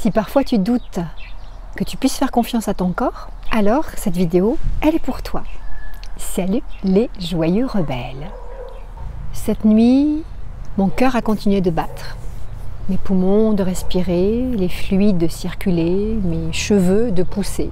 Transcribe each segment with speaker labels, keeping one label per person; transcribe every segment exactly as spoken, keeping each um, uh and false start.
Speaker 1: Si parfois tu doutes que tu puisses faire confiance à ton corps, alors cette vidéo, elle est pour toi. Salut les joyeux rebelles. Cette nuit, mon cœur a continué de battre. Mes poumons de respirer, les fluides de circuler, mes cheveux de pousser.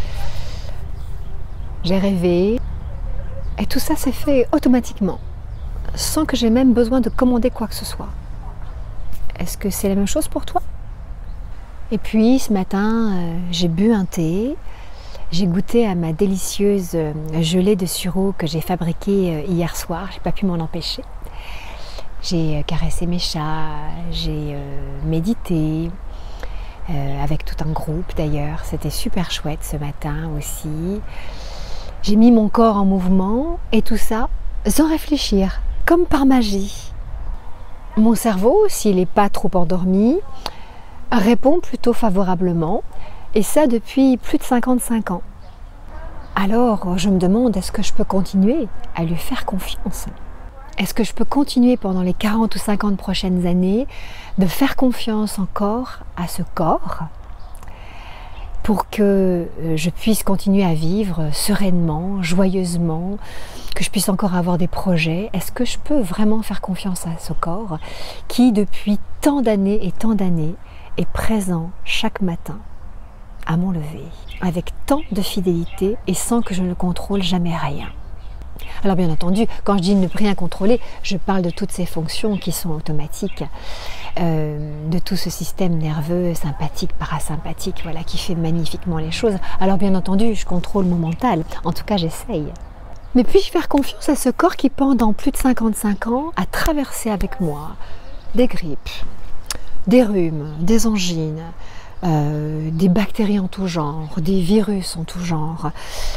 Speaker 1: J'ai rêvé et tout ça s'est fait automatiquement, sans que j'ai même besoin de commander quoi que ce soit. Est-ce que c'est la même chose pour toi? Et puis ce matin, euh, j'ai bu un thé, j'ai goûté à ma délicieuse euh, gelée de sureau que j'ai fabriquée euh, hier soir, j'ai pas pu m'en empêcher. J'ai euh, caressé mes chats, j'ai euh, médité, euh, avec tout un groupe d'ailleurs, c'était super chouette ce matin aussi. J'ai mis mon corps en mouvement et tout ça sans réfléchir, comme par magie. Mon cerveau, s'il n'est pas trop endormi, répond plutôt favorablement, et ça depuis plus de cinquante-cinq ans. Alors je me demande, est-ce que je peux continuer à lui faire confiance? Est-ce que je peux continuer pendant les quarante ou cinquante prochaines années de faire confiance encore à ce corps pour que je puisse continuer à vivre sereinement, joyeusement, que je puisse encore avoir des projets? Est-ce que je peux vraiment faire confiance à ce corps qui, depuis tant d'années et tant d'années, est présent chaque matin à mon lever, avec tant de fidélité et sans que je ne contrôle jamais rien? Alors bien entendu, quand je dis ne rien contrôler, je parle de toutes ces fonctions qui sont automatiques, euh, de tout ce système nerveux, sympathique, parasympathique, voilà, qui fait magnifiquement les choses. Alors bien entendu, je contrôle mon mental, en tout cas j'essaye. Mais puis-je faire confiance à ce corps qui, pendant plus de cinquante-cinq ans, a traversé avec moi des grippes, des rhumes, des angines, euh, des bactéries en tout genre, des virus en tout genre,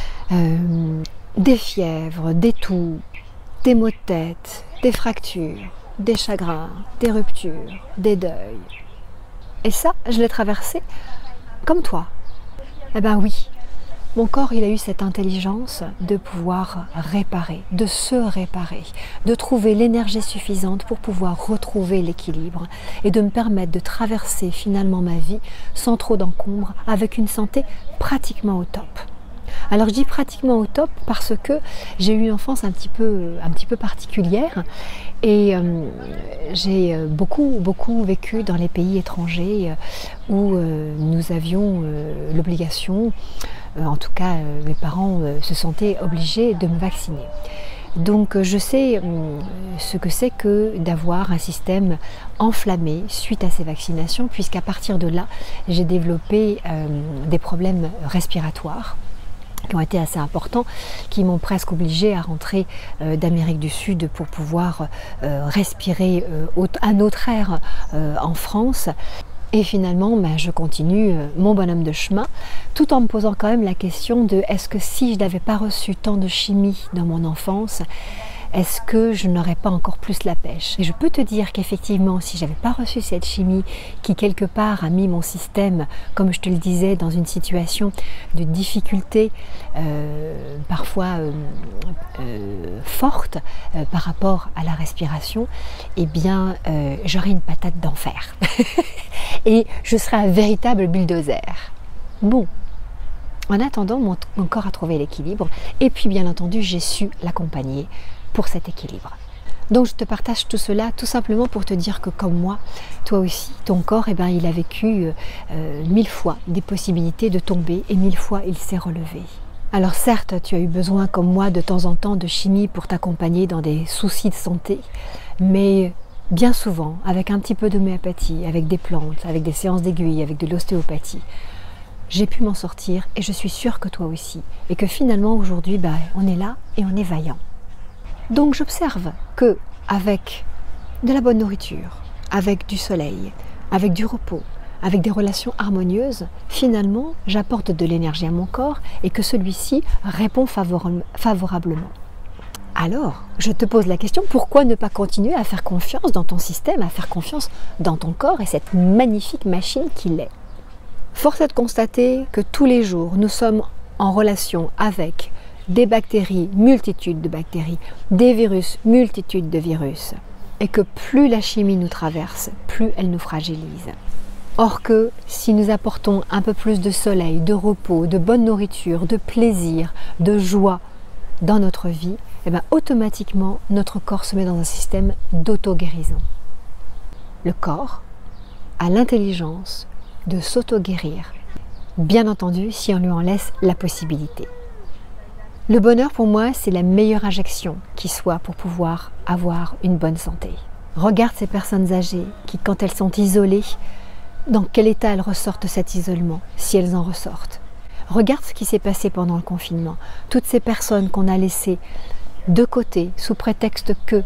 Speaker 1: euh, des fièvres, des toux, des maux de tête, des fractures, des chagrins, des ruptures, des deuils. Et ça, je l'ai traversé comme toi. Eh ben oui, mon corps, il a eu cette intelligence de pouvoir réparer, de se réparer, de trouver l'énergie suffisante pour pouvoir retrouver l'équilibre et de me permettre de traverser finalement ma vie sans trop d'encombre, avec une santé pratiquement au top. Alors je dis pratiquement au top parce que j'ai eu une enfance un petit peu, un petit peu particulière et euh, j'ai beaucoup, beaucoup vécu dans les pays étrangers où euh, nous avions euh, l'obligation, euh, en tout cas euh, mes parents euh, se sentaient obligés de me vacciner. Donc je sais euh, ce que c'est que d'avoir un système enflammé suite à ces vaccinations, puisqu'à partir de là, j'ai développé euh, des problèmes respiratoires qui ont été assez importants, qui m'ont presque obligée à rentrer euh, d'Amérique du Sud pour pouvoir euh, respirer euh, un autre air euh, en France. Et finalement, ben, je continue euh, mon bonhomme de chemin, tout en me posant quand même la question de est-ce que si je n'avais pas reçu tant de chimie dans mon enfance, est-ce que je n'aurais pas encore plus la pêche? Et je peux te dire qu'effectivement, si je n'avais pas reçu cette chimie qui quelque part a mis mon système, comme je te le disais, dans une situation de difficulté euh, parfois euh, euh, forte euh, par rapport à la respiration, eh bien euh, j'aurais une patate d'enfer. Et je serais un véritable bulldozer. Bon. En attendant, mon, mon corps a trouvé l'équilibre et puis bien entendu, j'ai su l'accompagner pour cet équilibre. Donc je te partage tout cela tout simplement pour te dire que comme moi, toi aussi, ton corps, eh ben, il a vécu euh, mille fois des possibilités de tomber et mille fois il s'est relevé. Alors certes, tu as eu besoin comme moi de temps en temps de chimie pour t'accompagner dans des soucis de santé, mais bien souvent avec un petit peu d'homéopathie, avec des plantes, avec des séances d'aiguille, avec de l'ostéopathie, j'ai pu m'en sortir et je suis sûre que toi aussi. Et que finalement aujourd'hui, bah, on est là et on est vaillant. Donc j'observe que avec de la bonne nourriture, avec du soleil, avec du repos, avec des relations harmonieuses, finalement j'apporte de l'énergie à mon corps et que celui-ci répond favorablement. Alors, je te pose la question, pourquoi ne pas continuer à faire confiance dans ton système, à faire confiance dans ton corps et cette magnifique machine qu'il est? Force est de constater que tous les jours, nous sommes en relation avec des bactéries, multitudes de bactéries, des virus, multitudes de virus. Et que plus la chimie nous traverse, plus elle nous fragilise. Or que si nous apportons un peu plus de soleil, de repos, de bonne nourriture, de plaisir, de joie dans notre vie, eh bien, automatiquement notre corps se met dans un système d'auto-guérison. Le corps a l'intelligence de s'auto-guérir, bien entendu si on lui en laisse la possibilité. Le bonheur pour moi, c'est la meilleure injection qui soit pour pouvoir avoir une bonne santé. Regarde ces personnes âgées qui, quand elles sont isolées, dans quel état elles ressortent de cet isolement, si elles en ressortent. Regarde ce qui s'est passé pendant le confinement. Toutes ces personnes qu'on a laissées de côté, sous prétexte que,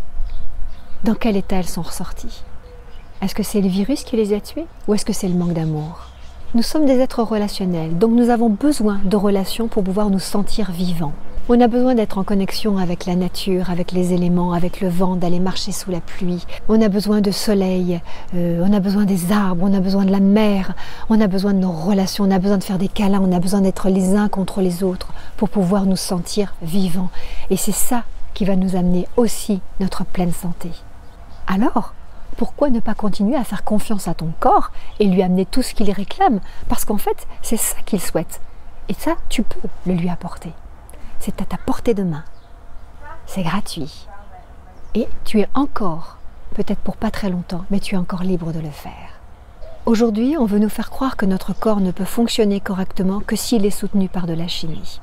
Speaker 1: dans quel état elles sont ressorties? Est-ce que c'est le virus qui les a tuées ou est-ce que c'est le manque d'amour? Nous sommes des êtres relationnels, donc nous avons besoin de relations pour pouvoir nous sentir vivants. On a besoin d'être en connexion avec la nature, avec les éléments, avec le vent, d'aller marcher sous la pluie. On a besoin de soleil, euh, on a besoin des arbres, on a besoin de la mer, on a besoin de nos relations, on a besoin de faire des câlins, on a besoin d'être les uns contre les autres pour pouvoir nous sentir vivants. Et c'est ça qui va nous amener aussi notre pleine santé. Alors, pourquoi ne pas continuer à faire confiance à ton corps et lui amener tout ce qu'il réclame? Parce qu'en fait, c'est ça qu'il souhaite. Et ça, tu peux le lui apporter. C'est à ta portée de main. C'est gratuit. Et tu es encore, peut-être pour pas très longtemps, mais tu es encore libre de le faire. Aujourd'hui, on veut nous faire croire que notre corps ne peut fonctionner correctement que s'il est soutenu par de la chimie.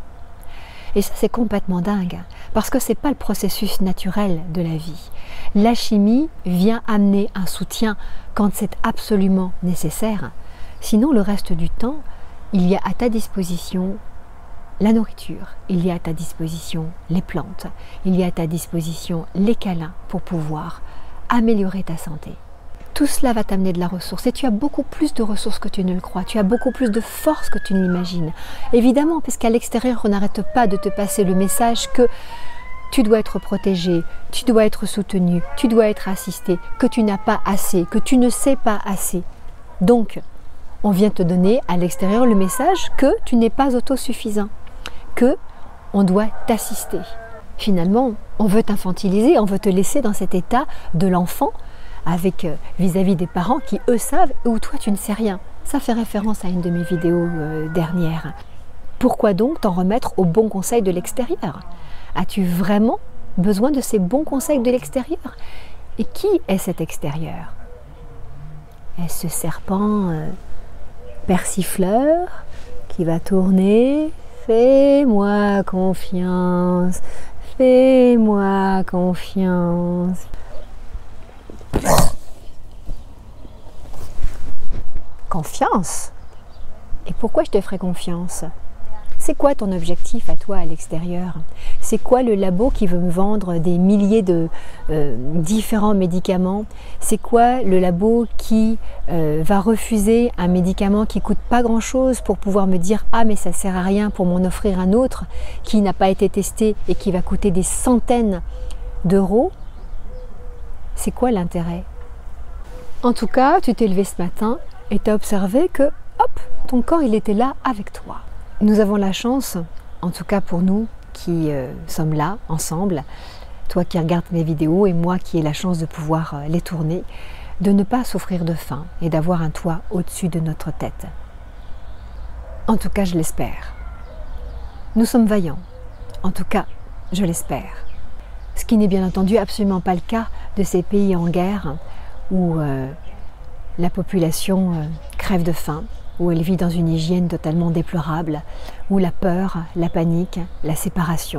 Speaker 1: Et ça, c'est complètement dingue, parce que ce n'est pas le processus naturel de la vie. La chimie vient amener un soutien quand c'est absolument nécessaire. Sinon, le reste du temps, il y a à ta disposition la nourriture, il y a à ta disposition les plantes, il y a à ta disposition les câlins pour pouvoir améliorer ta santé. Tout cela va t'amener de la ressource et tu as beaucoup plus de ressources que tu ne le crois, tu as beaucoup plus de force que tu ne l'imagines. Évidemment, puisqu'à l'extérieur, on n'arrête pas de te passer le message que tu dois être protégé, tu dois être soutenu, tu dois être assisté, que tu n'as pas assez, que tu ne sais pas assez. Donc, on vient te donner à l'extérieur le message que tu n'es pas autosuffisant, que on doit t'assister. Finalement, on veut t'infantiliser, on veut te laisser dans cet état de l'enfant avec euh, vis-à-vis des parents qui eux savent et où toi tu ne sais rien. Ça fait référence à une de mes vidéos euh, dernières. Pourquoi donc t'en remettre aux bons conseils de l'extérieur? As-tu vraiment besoin de ces bons conseils de l'extérieur? Et qui est cet extérieur? Est-ce ce serpent euh, persifleur qui va tourner? Fais-moi confiance, fais-moi confiance. Confiance? Et pourquoi je te ferai confiance? C'est quoi ton objectif à toi à l'extérieur? C'est quoi le labo qui veut me vendre des milliers de euh, différents médicaments? C'est quoi le labo qui euh, va refuser un médicament qui coûte pas grand chose pour pouvoir me dire ah mais ça sert à rien pour m'en offrir un autre qui n'a pas été testé et qui va coûter des centaines d'euros? C'est quoi l'intérêt? En tout cas, tu t'es levé ce matin et tu as observé que hop, ton corps il était là avec toi. Nous avons la chance, en tout cas pour nous qui euh, sommes là ensemble, toi qui regardes mes vidéos et moi qui ai la chance de pouvoir euh, les tourner, de ne pas souffrir de faim et d'avoir un toit au-dessus de notre tête. En tout cas, je l'espère. Nous sommes vaillants. En tout cas, je l'espère. Ce qui n'est bien entendu absolument pas le cas de ces pays en guerre où euh, la population euh, crève de faim, où elle vit dans une hygiène totalement déplorable, où la peur, la panique, la séparation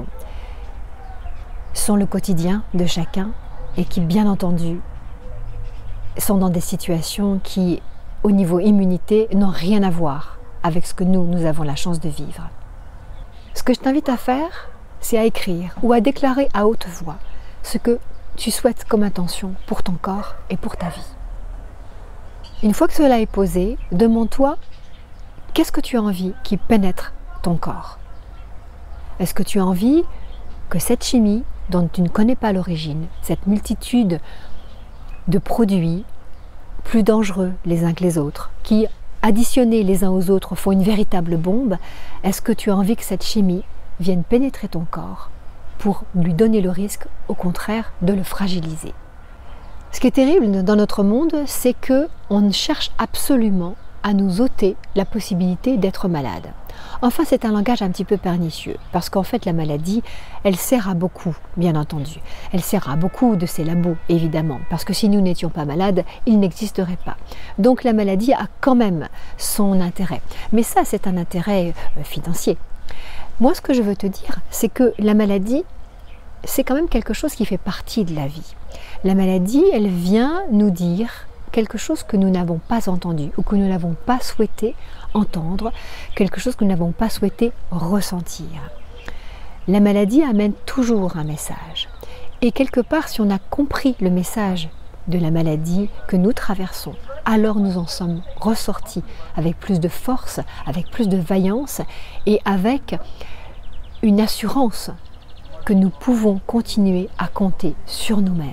Speaker 1: sont le quotidien de chacun et qui, bien entendu, sont dans des situations qui, au niveau immunité, n'ont rien à voir avec ce que nous, nous avons la chance de vivre. Ce que je t'invite à faire, c'est à écrire ou à déclarer à haute voix ce que tu souhaites comme intention pour ton corps et pour ta vie. Une fois que cela est posé, demande-toi qu'est-ce que tu as envie qui pénètre ton corps. Est-ce que tu as envie que cette chimie dont tu ne connais pas l'origine, cette multitude de produits plus dangereux les uns que les autres, qui additionnés les uns aux autres font une véritable bombe, est-ce que tu as envie que cette chimie vienne pénétrer ton corps pour lui donner le risque, au contraire, de le fragiliser? Ce qui est terrible dans notre monde, c'est qu'on cherche absolument à nous ôter la possibilité d'être malade. Enfin, c'est un langage un petit peu pernicieux, parce qu'en fait, la maladie, elle sert à beaucoup, bien entendu. Elle sert à beaucoup de ces labos, évidemment, parce que si nous n'étions pas malades, il n'existerait pas. Donc la maladie a quand même son intérêt. Mais ça, c'est un intérêt euh, financier. Moi, ce que je veux te dire, c'est que la maladie, c'est quand même quelque chose qui fait partie de la vie. La maladie, elle vient nous dire quelque chose que nous n'avons pas entendu ou que nous n'avons pas souhaité entendre, quelque chose que nous n'avons pas souhaité ressentir. La maladie amène toujours un message. Et quelque part, si on a compris le message de la maladie que nous traversons, alors nous en sommes ressortis avec plus de force, avec plus de vaillance et avec une assurance que nous pouvons continuer à compter sur nous-mêmes.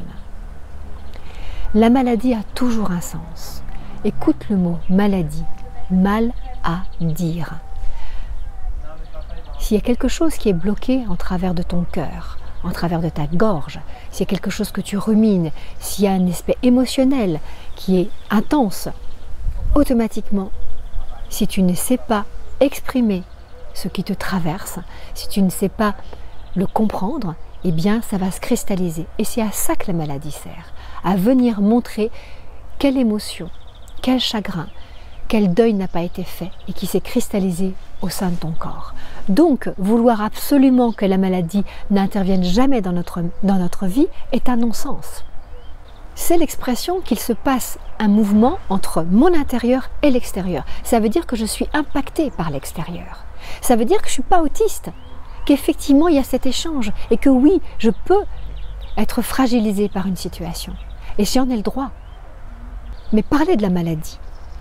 Speaker 1: La maladie a toujours un sens. Écoute le mot maladie, mal à dire. S'il y a quelque chose qui est bloqué en travers de ton cœur, en travers de ta gorge, s'il y a quelque chose que tu rumines, s'il y a un aspect émotionnel qui est intense, automatiquement, si tu ne sais pas exprimer ce qui te traverse, si tu ne sais pas le comprendre, eh bien ça va se cristalliser. Et c'est à ça que la maladie sert, à venir montrer quelle émotion, quel chagrin, quel deuil n'a pas été fait et qui s'est cristallisé au sein de ton corps. Donc, vouloir absolument que la maladie n'intervienne jamais dans notre, dans notre vie est un non-sens. C'est l'expression qu'il se passe un mouvement entre mon intérieur et l'extérieur. Ça veut dire que je suis impactée par l'extérieur. Ça veut dire que je ne suis pas autiste, qu'effectivement il y a cet échange et que oui, je peux être fragilisée par une situation. Et j'en ai le droit. Mais parler de la maladie,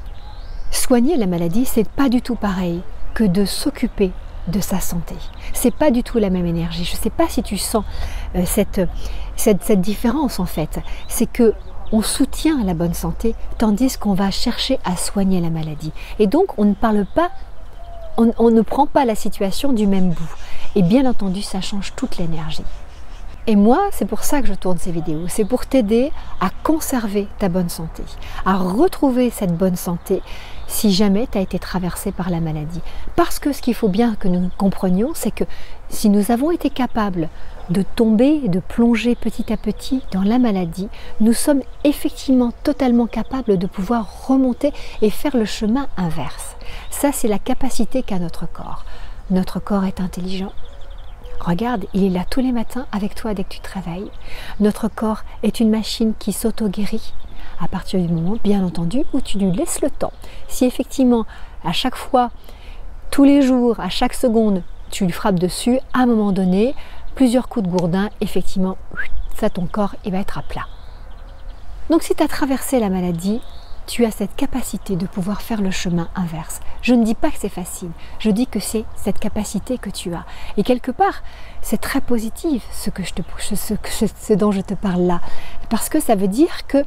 Speaker 1: soigner la maladie, c'est pas du tout pareil que de s'occuper de sa santé. C'est pas du tout la même énergie. Je sais pas si tu sens euh, cette, cette, cette différence en fait. C'est que on soutient la bonne santé tandis qu'on va chercher à soigner la maladie. Et donc on ne parle pas, on, on ne prend pas la situation du même bout. Et bien entendu, ça change toute l'énergie. Et moi, c'est pour ça que je tourne ces vidéos. C'est pour t'aider à conserver ta bonne santé, à retrouver cette bonne santé si jamais tu as été traversé par la maladie. Parce que ce qu'il faut bien que nous comprenions, c'est que si nous avons été capables de tomber, de plonger petit à petit dans la maladie, nous sommes effectivement totalement capables de pouvoir remonter et faire le chemin inverse. Ça, c'est la capacité qu'a notre corps. Notre corps est intelligent. Regarde, il est là tous les matins avec toi dès que tu te réveilles. Notre corps est une machine qui s'auto-guérit à partir du moment, bien entendu, où tu lui laisses le temps. Si effectivement, à chaque fois, tous les jours, à chaque seconde, tu lui frappes dessus, à un moment donné, plusieurs coups de gourdin, effectivement, ça, ton corps, il va être à plat. Donc si tu as traversé la maladie, tu as cette capacité de pouvoir faire le chemin inverse. Je ne dis pas que c'est facile, je dis que c'est cette capacité que tu as. Et quelque part, c'est très positif ce, que je te, ce, ce, ce dont je te parle là. Parce que ça veut dire que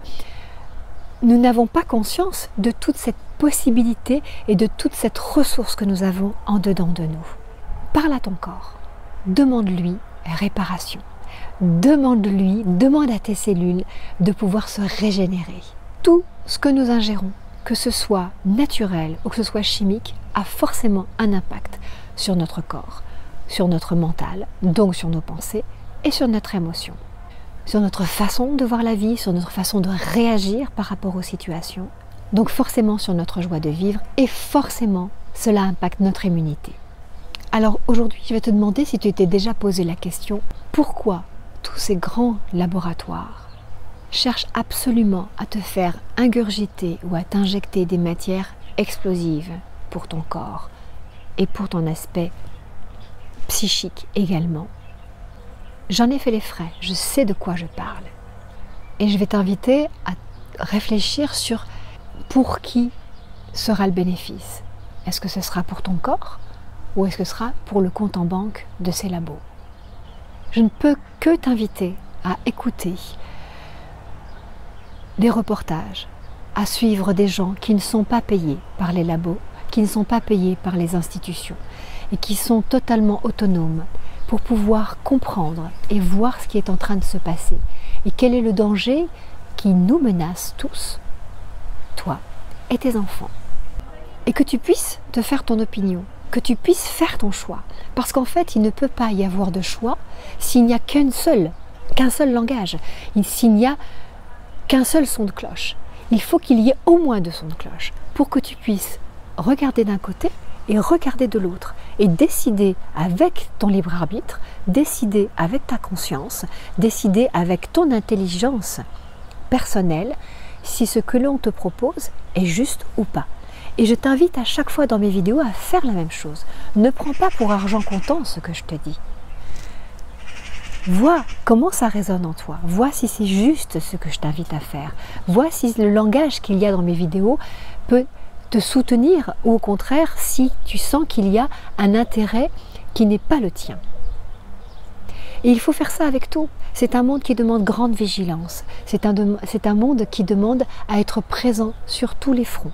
Speaker 1: nous n'avons pas conscience de toute cette possibilité et de toute cette ressource que nous avons en dedans de nous. Parle à ton corps, demande-lui réparation. Demande-lui, demande à tes cellules de pouvoir se régénérer. Tout ce que nous ingérons, que ce soit naturel ou que ce soit chimique, a forcément un impact sur notre corps, sur notre mental, donc sur nos pensées et sur notre émotion, sur notre façon de voir la vie, sur notre façon de réagir par rapport aux situations, donc forcément sur notre joie de vivre et forcément cela impacte notre immunité. Alors aujourd'hui, je vais te demander si tu t'es déjà posé la question, pourquoi tous ces grands laboratoires cherche absolument à te faire ingurgiter ou à t'injecter des matières explosives pour ton corps et pour ton aspect psychique également. J'en ai fait les frais, je sais de quoi je parle. Et je vais t'inviter à réfléchir sur pour qui sera le bénéfice. Est-ce que ce sera pour ton corps ou est-ce que ce sera pour le compte en banque de ces labos? Je ne peux que t'inviter à écouter des reportages, à suivre des gens qui ne sont pas payés par les labos, qui ne sont pas payés par les institutions et qui sont totalement autonomes pour pouvoir comprendre et voir ce qui est en train de se passer et quel est le danger qui nous menace tous, toi et tes enfants. Et que tu puisses te faire ton opinion, que tu puisses faire ton choix. Parce qu'en fait, il ne peut pas y avoir de choix s'il n'y a qu'un seul, qu'un seul langage, s'il n'y a qu'un seul son de cloche. Il faut qu'il y ait au moins deux sons de cloche pour que tu puisses regarder d'un côté et regarder de l'autre et décider avec ton libre arbitre, décider avec ta conscience, décider avec ton intelligence personnelle si ce que l'on te propose est juste ou pas. Et je t'invite à chaque fois dans mes vidéos à faire la même chose. Ne prends pas pour argent comptant ce que je te dis. Vois comment ça résonne en toi. Vois si c'est juste ce que je t'invite à faire. Vois si le langage qu'il y a dans mes vidéos peut te soutenir ou au contraire si tu sens qu'il y a un intérêt qui n'est pas le tien. Et il faut faire ça avec tout. C'est un monde qui demande grande vigilance. C'est un, c'est un monde qui demande à être présent sur tous les fronts.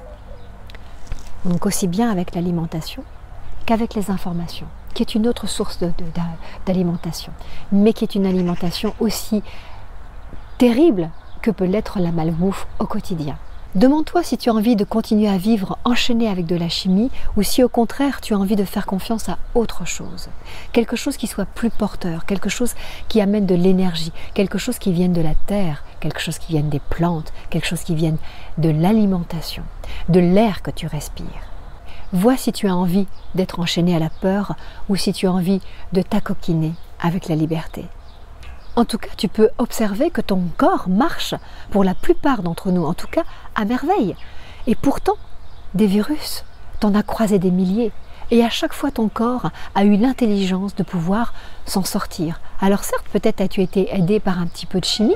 Speaker 1: Donc aussi bien avec l'alimentation qu'avec les informations, qui est une autre source de, de, d'alimentation, mais qui est une alimentation aussi terrible que peut l'être la malbouffe au quotidien. Demande-toi si tu as envie de continuer à vivre enchaîné avec de la chimie ou si au contraire tu as envie de faire confiance à autre chose. Quelque chose qui soit plus porteur, quelque chose qui amène de l'énergie, quelque chose qui vienne de la terre, quelque chose qui vienne des plantes, quelque chose qui vienne de l'alimentation, de l'air que tu respires. Vois si tu as envie d'être enchaîné à la peur ou si tu as envie de t'acoquiner avec la liberté. En tout cas, tu peux observer que ton corps marche, pour la plupart d'entre nous, en tout cas, à merveille. Et pourtant, des virus, t'en as croisé des milliers. Et à chaque fois, ton corps a eu l'intelligence de pouvoir s'en sortir. Alors certes, peut-être as-tu été aidé par un petit peu de chimie,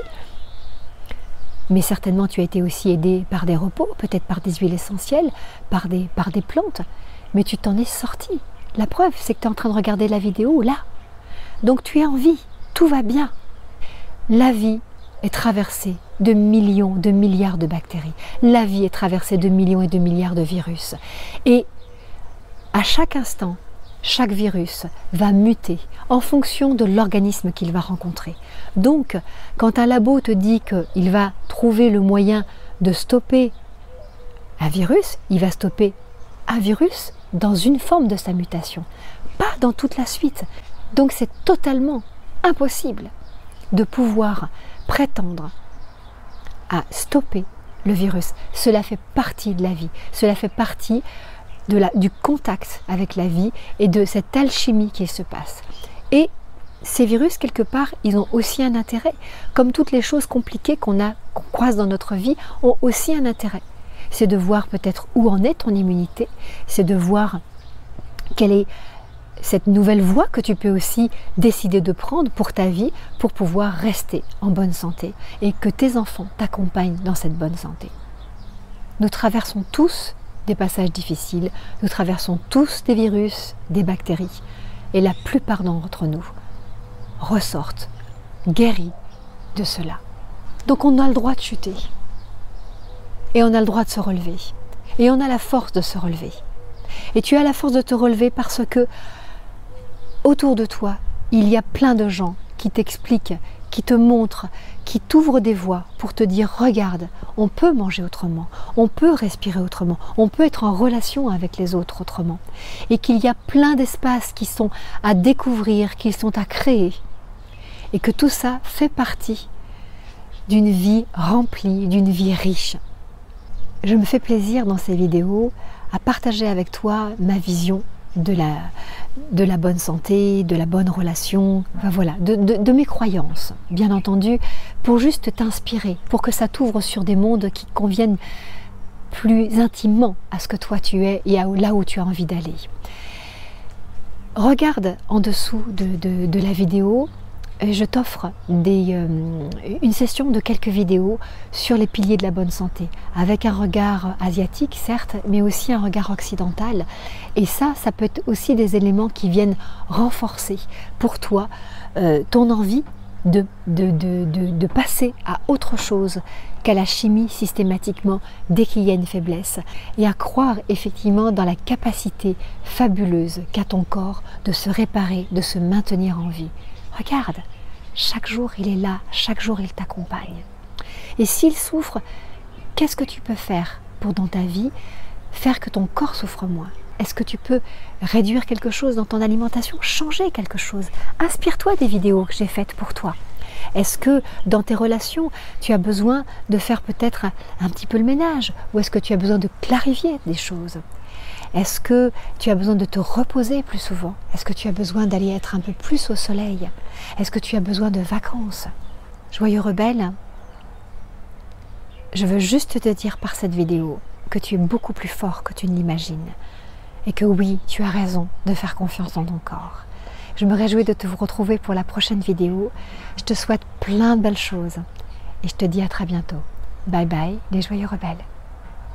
Speaker 1: mais certainement tu as été aussi aidé par des repos, peut-être par des huiles essentielles, par des, par des plantes. Mais tu t'en es sorti. La preuve, c'est que tu es en train de regarder la vidéo là. Donc tu es en vie, tout va bien. La vie est traversée de millions, de milliards de bactéries. La vie est traversée de millions et de milliards de virus. Et à chaque instant, chaque virus va muter en fonction de l'organisme qu'il va rencontrer. Donc, quand un labo te dit qu'il va trouver le moyen de stopper un virus, il va stopper un virus dans une forme de sa mutation, pas dans toute la suite. Donc c'est totalement impossible de pouvoir prétendre à stopper le virus. Cela fait partie de la vie, cela fait partie de la, du contact avec la vie et de cette alchimie qui se passe. Et ces virus, quelque part, ils ont aussi un intérêt. Comme toutes les choses compliquées qu'on a, qu'on croise dans notre vie, ont aussi un intérêt. C'est de voir peut-être où en est ton immunité, c'est de voir quelle est cette nouvelle voie que tu peux aussi décider de prendre pour ta vie, pour pouvoir rester en bonne santé et que tes enfants t'accompagnent dans cette bonne santé. Nous traversons tous des passages difficiles, nous traversons tous des virus, des bactéries, et la plupart d'entre nous ressortent guéris de cela. Donc on a le droit de chuter, et on a le droit de se relever, et on a la force de se relever. Et tu as la force de te relever parce que autour de toi, il y a plein de gens qui t'expliquent, qui te montrent, qui t'ouvrent des voies pour te dire « Regarde, on peut manger autrement, on peut respirer autrement, on peut être en relation avec les autres autrement. » Et qu'il y a plein d'espaces qui sont à découvrir, qui sont à créer. Et que tout ça fait partie d'une vie remplie, d'une vie riche. Je me fais plaisir dans ces vidéos à partager avec toi ma vision de la, de la bonne santé, de la bonne relation, enfin voilà, de, de, de mes croyances, bien entendu, pour juste t'inspirer, pour que ça t'ouvre sur des mondes qui conviennent plus intimement à ce que toi tu es et à là où tu as envie d'aller. Regarde en dessous de, de, de la vidéo, je t'offre euh, une session de quelques vidéos sur les piliers de la bonne santé, avec un regard asiatique certes, mais aussi un regard occidental. Et ça, ça peut être aussi des éléments qui viennent renforcer pour toi euh, ton envie de, de, de, de, de passer à autre chose qu'à la chimie systématiquement dès qu'il y a une faiblesse, et à croire effectivement dans la capacité fabuleuse qu'a ton corps de se réparer, de se maintenir en vie. Regarde, chaque jour il est là, chaque jour il t'accompagne. Et s'il souffre, qu'est-ce que tu peux faire pour dans ta vie faire que ton corps souffre moins? Est-ce que tu peux réduire quelque chose dans ton alimentation, changer quelque chose? Inspire-toi des vidéos que j'ai faites pour toi. Est-ce que dans tes relations, tu as besoin de faire peut-être un, un petit peu le ménage? Ou est-ce que tu as besoin de clarifier des choses? Est-ce que tu as besoin de te reposer plus souvent? Est-ce que tu as besoin d'aller être un peu plus au soleil? Est-ce que tu as besoin de vacances? Joyeux rebelle, je veux juste te dire par cette vidéo que tu es beaucoup plus fort que tu ne l'imagines. Et que oui, tu as raison de faire confiance en ton corps. Je me réjouis de te retrouver pour la prochaine vidéo. Je te souhaite plein de belles choses. Et je te dis à très bientôt. Bye bye, les joyeux rebelles.